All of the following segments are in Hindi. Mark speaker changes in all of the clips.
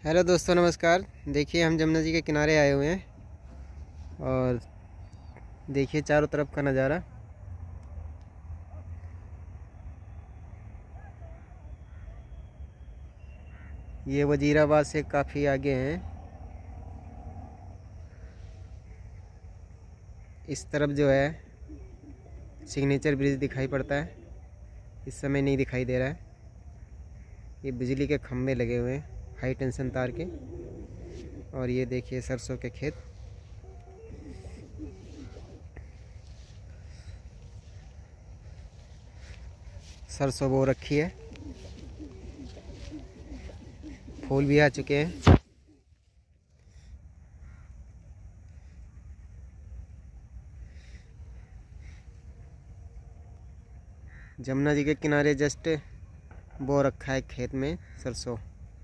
Speaker 1: हेलो दोस्तों, नमस्कार। देखिए, हम जमुना जी के किनारे आए हुए हैं और देखिए चारों तरफ का नज़ारा। ये वजीराबाद से काफ़ी आगे हैं। इस तरफ जो है सिग्नेचर ब्रिज दिखाई पड़ता है, इस समय नहीं दिखाई दे रहा है। ये बिजली के खंभे लगे हुए हैं हाई टेंशन तार के। और ये देखिए सरसों के खेत। सरसों बो रखी है, फूल भी आ चुके हैं। जमुना जी के किनारे जस्ट बो रखा है खेत में सरसों।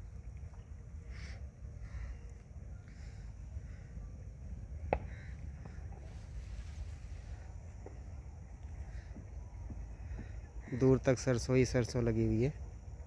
Speaker 1: दूर तक सरसों ही सरसों लगी हुई है।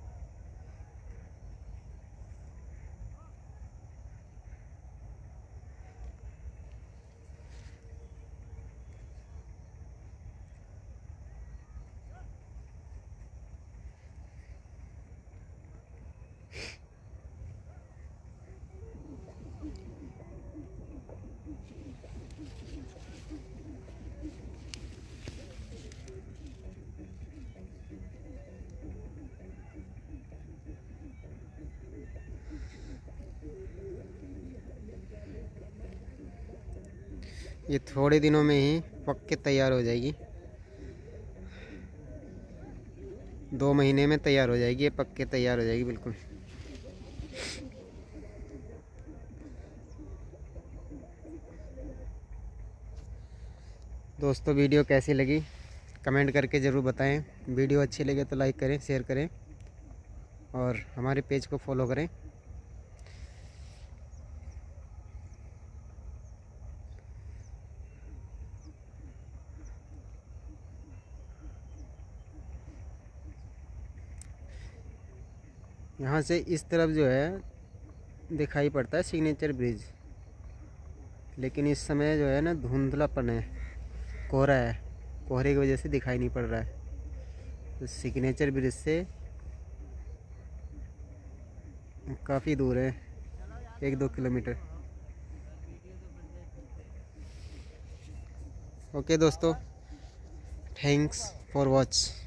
Speaker 1: ये थोड़े दिनों में ही पक के तैयार हो जाएगी। 2 महीने में तैयार हो जाएगी, ये पक के तैयार हो जाएगी बिल्कुल। दोस्तों, वीडियो कैसी लगी कमेंट करके ज़रूर बताएं। वीडियो अच्छी लगे तो लाइक करें, शेयर करें और हमारे पेज को फॉलो करें। यहाँ से इस तरफ जो है दिखाई पड़ता है सिग्नेचर ब्रिज, लेकिन इस समय जो है ना धुंधलापन है, कोहरा है, कोहरे की वजह से दिखाई नहीं पड़ रहा है। तो सिग्नेचर ब्रिज से काफ़ी दूर है, 1-2 किलोमीटर। ओके दोस्तों, थैंक्स फॉर वॉच।